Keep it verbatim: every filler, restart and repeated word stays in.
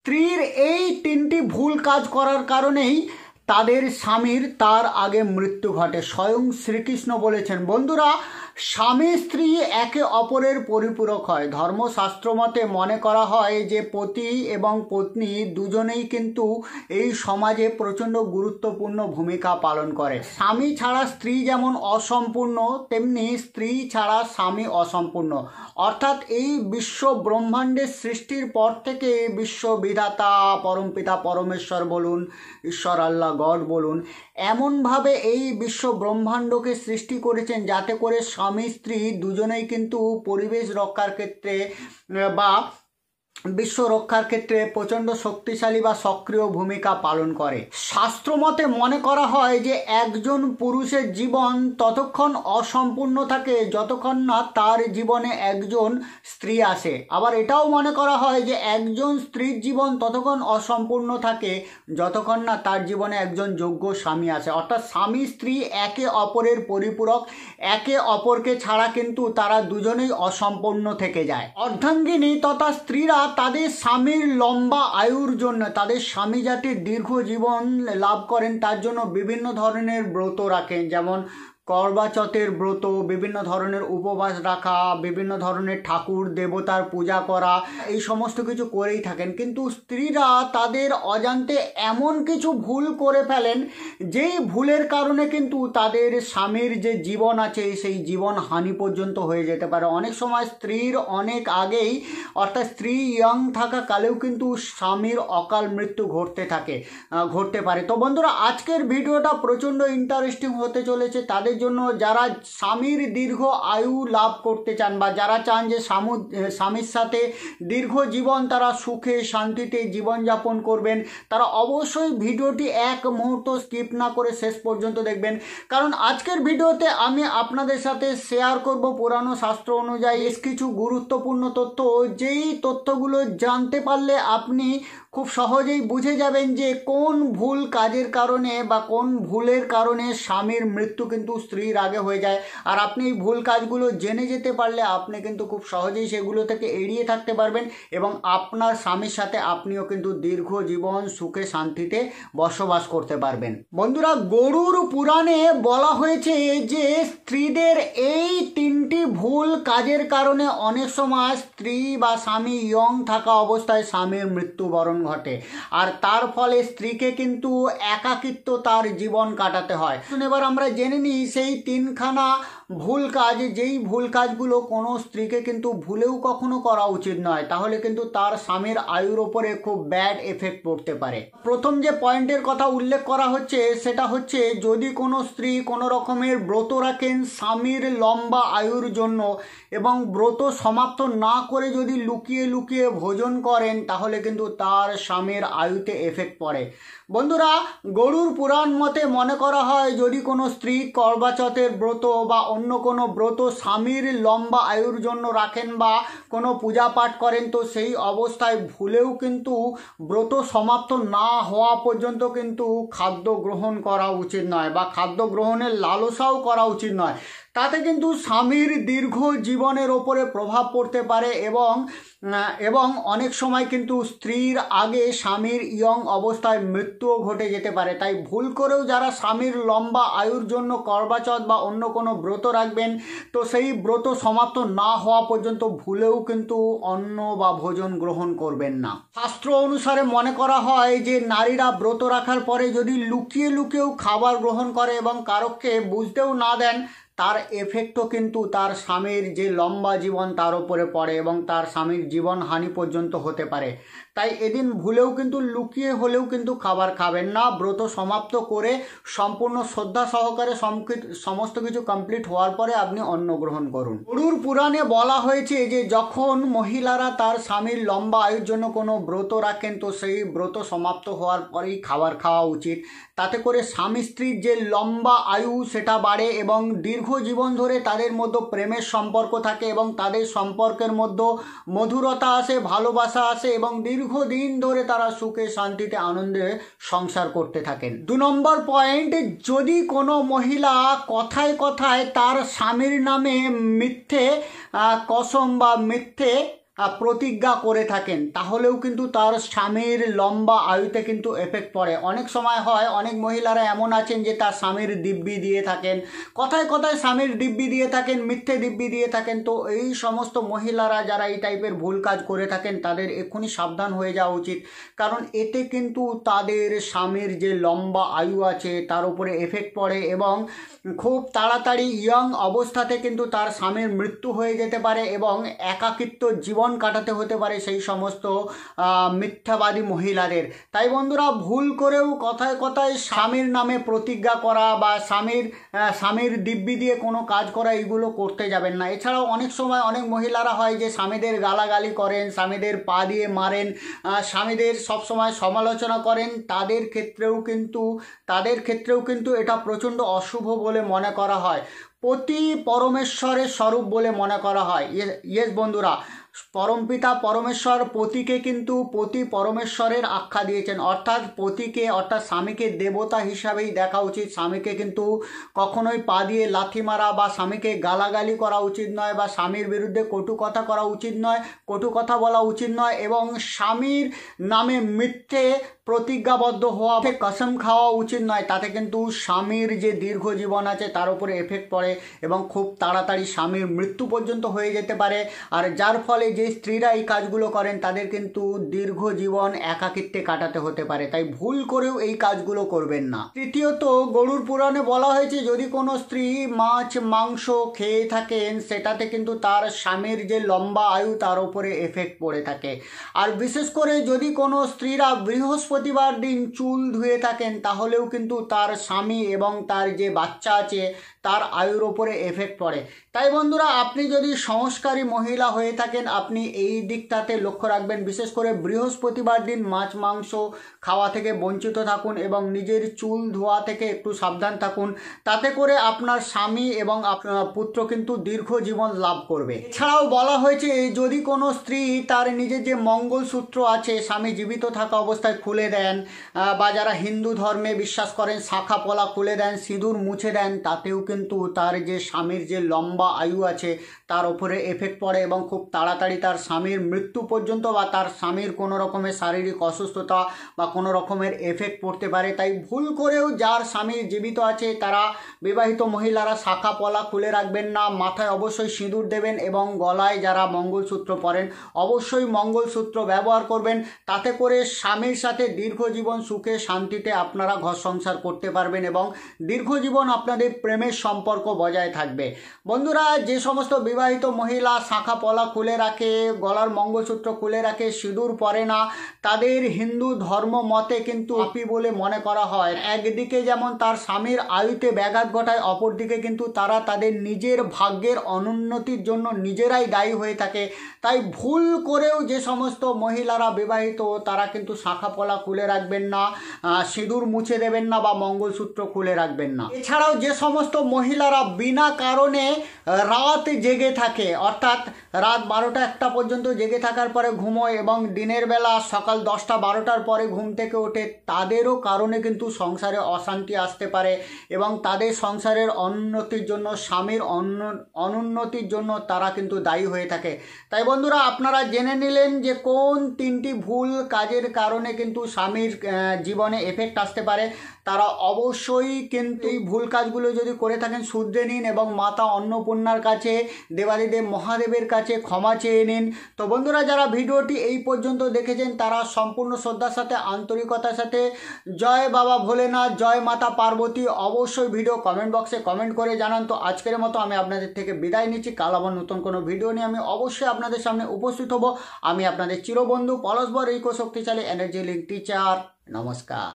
স্ত্রীর এই তিনটি ভুল কাজ করার কারণেই তাদের স্বামীর তার আগে মৃত্যু ঘটে। স্বয়ং শ্রীকৃষ্ণ বলেছেন। বন্ধুরা, স্বামী স্ত্রী একে অপরের পরিপূরক হয়। ধর্মশাস্ত্র মতে মনে করা হয় যে পতি এবং পত্নী দুজনেই কিন্তু এই সমাজে প্রচণ্ড গুরুত্বপূর্ণ ভূমিকা পালন করে। স্বামী ছাড়া স্ত্রী যেমন অসম্পূর্ণ, তেমনি স্ত্রী ছাড়া স্বামী অসম্পূর্ণ। অর্থাৎ এই বিশ্ব ব্রহ্মাণ্ডের সৃষ্টির পর থেকে বিশ্ব বিধাতা পরমপিতা পরমেশ্বর বলুন, ঈশ্বর আল্লাহ গড বলুন, এমনভাবে এই বিশ্ব ব্রহ্মাণ্ডকে সৃষ্টি করেছেন যাতে করে স্বামী স্ত্রী দুজনেই কিন্তু পরিবেশ রক্ষার ক্ষেত্রে বা বিশ্ব রক্ষার ক্ষেত্রে প্রচণ্ড শক্তিশালী বা সক্রিয় ভূমিকা পালন করে। শাস্ত্রমতে মনে করা হয় যে একজন পুরুষের জীবন ততক্ষণ অসম্পূর্ণ থাকে যতক্ষণ না তার জীবনে একজন স্ত্রী আসে। আবার এটাও মনে করা হয় যে একজন স্ত্রীর জীবন ততক্ষণ অসম্পূর্ণ থাকে যতক্ষণ না তার জীবনে একজন যোগ্য স্বামী আসে। অর্থাৎ স্বামী স্ত্রী একে অপরের পরিপূরক, একে অপরকে ছাড়া কিন্তু তারা দুজনেই অসম্পূর্ণ থেকে যায়। অর্ধাঙ্গিনী তথা স্ত্রীরা তাদের স্বামীর লম্বা আয়ুর জন্য, তাদের স্বামী যাতে দীর্ঘ জীবন লাভ করেন তার জন্য বিভিন্ন ধরনের ব্রত রাখেন, যেমন করবাচতের ব্রত, বিভিন্ন ধরনের উপবাস রাখা, বিভিন্ন ধরনের ঠাকুর দেবতার পূজা করা, এই সমস্ত কিছু করেই থাকেন। কিন্তু স্ত্রীরা তাদের অজান্তে এমন কিছু ভুল করে ফেলেন যেই ভুলের কারণে কিন্তু তাদের স্বামীর যে জীবন আছে সেই জীবন হানি পর্যন্ত হয়ে যেতে পারে। অনেক সময় স্ত্রীর অনেক আগেই, অর্থাৎ স্ত্রী ইয়ং থাকা কালেও কিন্তু স্বামীর অকাল মৃত্যু ঘটতে থাকে ঘটতে পারে। তো বন্ধুরা, আজকের ভিডিওটা প্রচণ্ড ইন্টারেস্টিং হতে চলেছে তাদের জন্য যারা স্বামীর দীর্ঘ আয়ু লাভ করতে চান বা যারা চান যে স্বামীর সাথে দীর্ঘ জীবন তারা সুখে শান্তিতে জীবনযাপন করবেন, তারা অবশ্যই ভিডিওটি এক মুহূর্ত স্কিপ না করে শেষ পর্যন্ত দেখবেন। কারণ আজকের ভিডিওতে আমি আপনাদের সাথে শেয়ার করব পুরানো শাস্ত্র অনুযায়ী বেশ কিছু গুরুত্বপূর্ণ তথ্য, যেই তথ্যগুলো জানতে পারলে আপনি খুব সহজেই বুঝে যাবেন যে কোন ভুল কাজের কারণে বা কোন ভুলের কারণে স্বামীর মৃত্যু কিন্তু স্ত্রীর আগে হয়ে যায়। আর আপনি এই ভুল কাজগুলো জেনে যেতে পারলে আপনি কিন্তু খুব সহজেই সেগুলো থেকে এড়িয়ে থাকতে পারবেন এবং আপনার স্বামীর সাথে আপনিও কিন্তু দীর্ঘ জীবন সুখে শান্তিতে বসবাস করতে পারবেন। বন্ধুরা, গরুড় পুরাণে বলা হয়েছে যে স্ত্রীদের এই তিনটি ভুল কাজের কারণে অনেক সময় স্ত্রী বা স্বামী ইয়ং থাকা অবস্থায় স্বামীর মৃত্যুবরণ ঘটে, আর তার ফলে স্ত্রীকে কিন্তু একাকিত্ব তার জীবন কাটাতে হয়। এবার আমরা জেনে নিই সেই তিনখানা ভুল কাজ, যেই ভুল কাজগুলো কোনো স্ত্রীকে কিন্তু ভুলেও কখনো করা উচিত নয়, তাহলে কিন্তু তার স্বামীর আয়ুর ওপরে খুব ব্যাড এফেক্ট পড়তে পারে। প্রথম যে পয়েন্টের কথা উল্লেখ করা হচ্ছে সেটা হচ্ছে, যদি কোনো স্ত্রী কোনো রকমের ব্রত রাখেন স্বামীর লম্বা আয়ুর জন্য এবং ব্রত সমাপ্ত না করে যদি লুকিয়ে লুকিয়ে ভোজন করেন তাহলে কিন্তু তার স্বামীর আয়ুতে এফেক্ট পড়ে। বন্ধুরা, গরুড় পুরাণ মতে মনে করা হয় যদি কোনো স্ত্রী করবাচতের ব্রত বা অন্য কোনো ব্রত স্বামীর লম্বা আয়ুর জন্য রাখেন বা কোনো পূজা পাঠ করেন, তো সেই অবস্থায় ভুলেও কিন্তু ব্রত সমাপ্ত না হওয়া পর্যন্ত কিন্তু খাদ্য গ্রহণ করা উচিত নয় বা খাদ্য গ্রহণের লালসাও করা উচিত নয়। তাতে কিন্তু স্বামীর দীর্ঘ জীবনের ওপরে প্রভাব পড়তে পারে এবং এবং অনেক সময় কিন্তু স্ত্রীর আগে স্বামীর ইয়ং অবস্থায় মৃত্যুও ঘটে যেতে পারে। তাই ভুল করেও যারা স্বামীর লম্বা আয়ুর জন্য করবাচত বা অন্য কোনো ব্রত রাখবেন, তো সেই ব্রত সমাপ্ত না হওয়া পর্যন্ত ভুলেও কিন্তু অন্ন বা ভোজন গ্রহণ করবেন না। শাস্ত্র অনুসারে মনে করা হয় যে নারীরা ব্রত রাখার পরে যদি লুকিয়ে লুকিয়েও খাবার গ্রহণ করে এবং কারোকে বুঝতেও না দেন, তার এফেক্টও কিন্তু তার স্বামীর যে লম্বা জীবন তার উপরে পড়ে এবং তার স্বামীর জীবন হানি পর্যন্ত হতে পারে। তাই এদিন ভুলেও কিন্তু লুকিয়ে হলেও কিন্তু খাবার খাবেন না। ব্রত সমাপ্ত করে সম্পূর্ণ শ্রদ্ধা সহকারে সমস্ত কিছু কমপ্লিট হওয়ার পরে আপনি অন্ন গ্রহণ করুন। গরুড় পুরাণে বলা হয়েছে যে যখন মহিলারা তার স্বামীর লম্বা আয়ুর জন্য কোনো ব্রত রাখেন, তো সেই ব্রত সমাপ্ত হওয়ার পরেই খাবার খাওয়া উচিত। তাতে করে স্বামী স্ত্রীর যে লম্বা আয়ু সেটা বাড়ে এবং দীর্ঘ জীবন ধরে তাদের মধ্যে প্রেমের সম্পর্ক থাকে এবং তাদের সম্পর্কের মধ্যে মধুরতা আসে, ভালোবাসা আসে এবং দীর্ঘদিন ধরে তারা সুখে শান্তিতে আনন্দে সংসার করতে থাকেন। দু নম্বর পয়েন্ট, যদি কোনো মহিলা কথায় কথায় তার স্বামীর নামে মিথ্যে কসম বা মিথ্যে প্রতিজ্ঞা করে থাকেন তাহলেও কিন্তু তার স্বামীর লম্বা আয়ুতে কিন্তু এফেক্ট পড়ে। অনেক সময় হয় অনেক মহিলারা এমন আছেন যে তার স্বামীর দিব্যি দিয়ে থাকেন, কথায় কথায় স্বামীর দিব্যি দিয়ে থাকেন, মিথ্যে দিব্যি দিয়ে থাকেন। তো এই সমস্ত মহিলারা যারা এই টাইপের ভুল কাজ করে থাকেন তাদের এক্ষুনি সাবধান হয়ে যাওয়া উচিত, কারণ এতে কিন্তু তাদের স্বামীর যে লম্বা আয়ু আছে তার উপরে এফেক্ট পড়ে এবং খুব তাড়াতাড়ি ইয়ং অবস্থাতে কিন্তু তার স্বামীর মৃত্যু হয়ে যেতে পারে এবং একাকিত্ব জীবন কাটাতে হতে পারে সেই সমস্ত মিথ্যাবাদী মহিলাদের। তাই বন্ধুরা, ভুল করেও কথায় কথায় স্বামীর নামে প্রতিজ্ঞা করা বা স্বামীর স্বামীর দিব্যি দিয়ে কোনো কাজ করা এগুলো করতে যাবেন না। এছাড়াও অনেক সময় অনেক মহিলারা হয় যে স্বামীদের গালাগালি করেন, স্বামীদের পা দিয়ে মারেন, স্বামীদের সবসময় সমালোচনা করেন, তাদের ক্ষেত্রেও কিন্তু তাদের ক্ষেত্রেও কিন্তু এটা প্রচণ্ড অশুভ বলে মনে করা হয়, পতি পরমেশ্বরের স্বরূপ বলে মনে করা হয়। ইয়েস বন্ধুরা, পরমপিতা পরমেশ্বর পতিকে কিন্তু পতি পরমেশ্বরের আখ্যা দিয়েছেন, অর্থাৎ পতিকে অর্থাৎ স্বামীকে দেবতা হিসাবেই দেখা উচিত। স্বামীকে কিন্তু কখনোই পা দিয়ে লাথি মারা বা স্বামীকে গালাগালি করা উচিত নয় বা স্বামীর বিরুদ্ধে কটু কথা করা উচিত নয়, কটু কথা বলা উচিত নয় এবং স্বামীর নামে মিথ্যে প্রতিজ্ঞাবদ্ধ হওয়া, কসম খাওয়া উচিত নয়। তাতে কিন্তু স্বামীর যে দীর্ঘ জীবন আছে তার উপরে এফেক্ট পড়ে এবং খুব তাড়াতাড়ি স্বামীর মৃত্যু পর্যন্ত হয়ে যেতে পারে। আর যার ফলে যে স্ত্রীরা এই কাজগুলো করেন তাদের কিন্তু দীর্ঘ জীবন একাকিত্বে কাটাতে হতে পারে। তাই ভুল করেও এই কাজগুলো করবেন না। তৃতীয়ত, গরুর পুরাণে বলা হয়েছে যদি কোনো স্ত্রী মাছ মাংস খেয়ে থাকেন সেটাতে কিন্তু তার স্বামীর যে লম্বা আয়ু তার উপরে এফেক্ট পড়ে থাকে। আর বিশেষ করে যদি কোনো স্ত্রীরা বৃহস্পতিবার দিন চুল ধুয়ে থাকেন তাহলেও কিন্তু তার স্বামী এবং তার যে বাচ্চা আছে তার আয়ুর ওপরে এফেক্ট পড়ে। তাই বন্ধুরা, আপনি যদি সংস্কারী মহিলা হয়ে থাকেন আপনি এই দিকটাতে লক্ষ্য রাখবেন, বিশেষ করে বৃহস্পতিবার দিন মাছ মাংস খাওয়া থেকে বঞ্চিত থাকুন এবং নিজের চুল ধোয়া থেকে একটু সাবধান থাকুন। তাতে করে আপনার স্বামী এবং আপনার পুত্র কিন্তু দীর্ঘ জীবন লাভ করবে। এছাড়াও বলা হয়েছে যদি কোনো স্ত্রী তার নিজের যে মঙ্গলসূত্র আছে স্বামী জীবিত থাকা অবস্থায় খুলে দেন বা যারা হিন্দু ধর্মে বিশ্বাস করেন শাখা পলা খুলে দেন, সিঁদুর মুছে দেন, তাতেও কিন্তু তার যে স্বামীর যে লম্বা আয়ু আছে তার উপরে এফেক্ট পড়ে এবং খুব তাড়াতাড়ি তার স্বামীর মৃত্যু পর্যন্ত বা তার স্বামীর কোনো রকমের শারীরিক অসুস্থতা বা কোনো রকমের এফেক্ট পড়তে পারে। তাই ভুল করেও যার স্বামী জীবিত আছে তারা বিবাহিত মহিলারা শাখা পলা খুলে রাখবেন না, মাথায় অবশ্যই সিঁদুর দেবেন এবং গলায় যারা মঙ্গলসূত্র পরেন অবশ্যই মঙ্গলসূত্র ব্যবহার করবেন। তাতে করে স্বামীর সাথে দীর্ঘজীবন সুখে শান্তিতে আপনারা ঘর সংসার করতে পারবেন এবং দীর্ঘজীবন আপনাদের প্রেমের সম্পর্ক বজায় থাকবে। বন্ধুরা, যে সমস্ত বিবাহিত মহিলা শাখা পলা খুলে রাখে, গলার মঙ্গলসূত্র খুলে রাখে, সিঁদুর পরে না, তাদের হিন্দু ধর্ম মতে কিন্তু পাপী বলে মনে করা হয়। একদিকে যেমন তার স্বামীর আয়ুতে ব্যাঘাত ঘটায়, অপরদিকে কিন্তু তারা তাদের নিজের ভাগ্যের অনুন্নতির জন্য নিজেরাই দায়ী হয়ে থাকে। তাই ভুল করেও যে সমস্ত মহিলারা বিবাহিত তারা কিন্তু শাখা পলা খুলে রাখবেন না, সিঁদুর মুছে দেবেন না বা মঙ্গলসূত্র খুলে রাখবেন না। এছাড়াও যে সমস্ত মহিলারা বিনা কারণে রাত জেগে থাকে, অর্থাৎ রাত বারোটা একটা পর্যন্ত জেগে থাকার পরে ঘুমোয় এবং দিনের বেলা সকাল দশটা বারোটার পরে ঘুম থেকে ওঠে, তাদেরও কারণে কিন্তু সংসারে অশান্তি আসতে পারে এবং তাদের সংসারের অনুন্নতির জন্য স্বামীর অনুন্নতির জন্য তারা কিন্তু দায়ী হয়ে থাকে। তাই বন্ধুরা, আপনারা জেনে নিলেন যে কোন তিনটি ভুল কাজের কারণে কিন্তু স্বামীর জীবনে এফেক্ট আসতে পারে। তারা অবশ্যই কিন্তু এই ভুল কাজগুলো যদি করে থাকেন শুধরে নিন এবং মাতা অন্নপূর্ণার কাছে, দেবাদিদেব মহাদেবের কাছে ক্ষমা চেয়ে নিন। তো বন্ধুরা, যারা ভিডিওটি এই পর্যন্ত দেখেছেন তারা সম্পূর্ণ শ্রদ্ধার সাথে আন্তরিকতার সাথে জয় বাবা ভোলেনাথ, জয় মাতা পার্বতী অবশ্যই ভিডিও কমেন্ট বক্সে কমেন্ট করে জানান। তো আজকের মতো আমি আপনাদের থেকে বিদায় নিচ্ছি। কাল আবার নতুন কোনো ভিডিও নিয়ে আমি অবশ্যই আপনাদের সামনে উপস্থিত হব। আমি আপনাদের চিরবন্ধু পলাশবর, এই শক্তিশালী এনার্জি লিঙ্ক টিচার। নমস্কার।